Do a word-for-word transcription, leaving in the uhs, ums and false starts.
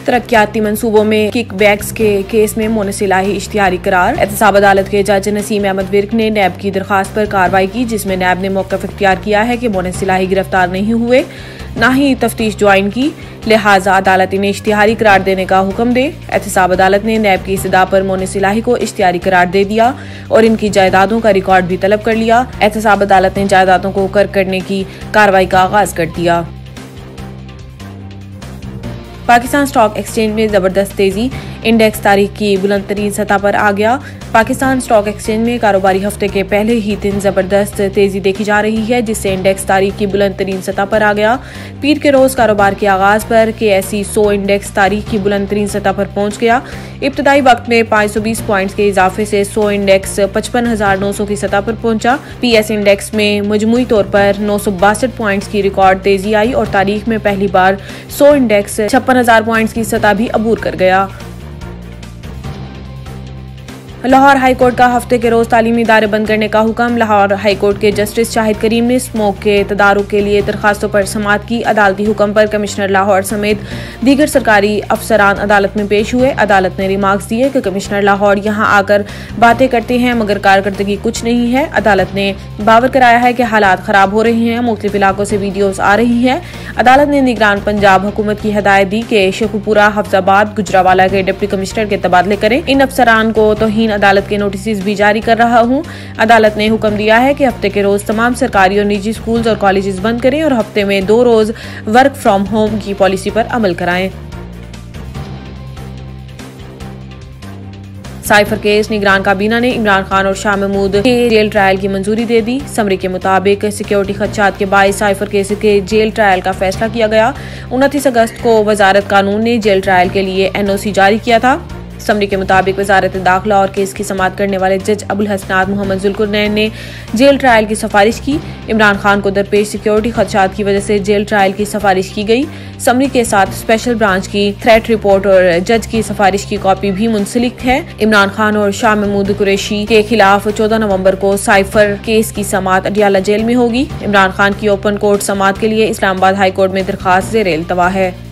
तरक्याती मंसूबों में kick backs के case में मोनिस इलाही इश्तिहारी करार। एहतसाब अदालत के जज नसीम अहमद विर्क ने नैब की दरखास्त पर कार्रवाई की, जिसमें नैब ने मौक़िफ़ इख्तियार किया है कि मोनिस इलाही गिरफ्तार नहीं हुए, ना ही तफ्तीश ज्वाइन की, लिहाजा अदालत इन्हें इश्तिहारी करार देने का हुक्म दे। एहतसाब अदालत ने नैब की इस्तदा पर मोनिस इलाही को इश्तिहारी करार दे दिया और इनकी जायदादों का रिकॉर्ड भी तलब कर लिया। एहतसाब अदालत ने जायदादों को कर्क करने की कार्रवाई का आगाज कर दिया। पाकिस्तान स्टॉक एक्सचेंज में जबरदस्त तेजी, इंडेक्स तारीख की बुलंद तरीन सतह पर आ गया। पाकिस्तान स्टॉक एक्सचेंज में कारोबारी हफ्ते के पहले ही दिन जबरदस्त तेजी देखी जा रही है, जिससे इंडेक्स तारीख की बुलंद तरीन सतह पर आ गया। पीर के रोज कारोबार के आगाज पर के एस ई सौ इंडेक्स तारीख की बुलंद तरीन सतह पर पहुंच गया। इब्तदाई वक्त में पाँच सौ बीस पॉइंट्स के इजाफे से सौ इंडेक्स पचपन हजार नौ सौ की सतह पर पहुंचा। पी एस इंडेक्स में मजमूई तौर पर नौ सौ बासठ पॉइंट्स की रिकॉर्ड तेजी आई और तारीख में पहली बार सौ इंडेक्स छप्पन हजार पॉइंट्स की सतह भी अबूर कर गया। लाहौर हाई कोर्ट का हफ्ते के रोज तालीमी इदारे बंद करने का हुक्म। लाहौर हाई कोर्ट के जस्टिस शाहिद करीम ने स्मोक के तदारुक के लिए दरखास्तों पर समाअत की। अदालती हुक्म पर कमिश्नर लाहौर समेत दीगर सरकारी अफसरान अदालत में पेश हुए। अदालत ने रिमार्क्स दिए कि कमिश्नर लाहौर यहाँ आकर बातें करते हैं मगर कारकर्दगी कुछ नहीं है। अदालत ने बावर कराया है कि हालात खराब हो रहे हैं, मुख्तलिफ इलाकों से वीडियोज आ रही हैं। अदालत ने निगरान पंजाब हुकूमत की हदायत दी कि शेखुपुरा, हफ्जाबाद, गुजरावाला के डिप्टी कमिश्नर के तबादले करें। इन अफसरान को तौहीन अदालत के नोटिस भी जारी कर रहा हूँ। अदालत ने हुक्म दिया है कि हफ्ते के रोज तमाम सरकारी और निजी स्कूल्स और कॉलेजेस बंद करें और हफ्ते में दो रोज वर्क फ्रॉम होम की पॉलिसी पर अमल कराएं। साइफर केस, निगरान काबीना ने इमरान खान और शाह महमूद के जेल ट्रायल की मंजूरी दे दी। समरी के मुताबिक सिक्योरिटी खदशात के बायस साइफर केस के जेल ट्रायल का फैसला किया गया। उनतीस अगस्त को वजारत कानून ने जेल ट्रायल के लिए एन ओ सी जारी किया था। समरी के मुताबिक वजारत दाखिला और केस की समाअत करने वाले जज अबुल हसनात मोहम्मद जुल्कुरनैन ने जेल ट्रायल की सिफारिश की। इमरान खान को दरपेश सिक्योरिटी खदशात की वजह से जेल ट्रायल की सिफारिश की गई। समरी के साथ स्पेशल ब्रांच की थ्रेट रिपोर्ट और जज की सिफारिश की कॉपी भी मुंसलिक है। इमरान खान और शाह महमूद कुरैशी के खिलाफ चौदह नवंबर को साइफर केस की समाअत अडियाला जेल में होगी। इमरान खान की ओपन कोर्ट समाअत के लिए इस्लामाबाद हाई कोर्ट में दरखास्त ज़ेर इल्तवा है।